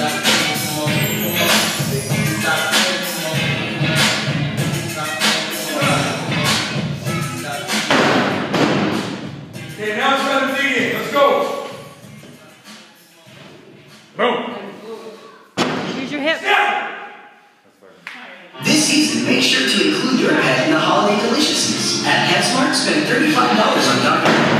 Okay, now it's time to dig in. Let's go. Boom. Use your hips. This season, make sure to include your pet in the holiday deliciousness. At PetSmart, spend $35 on Dr.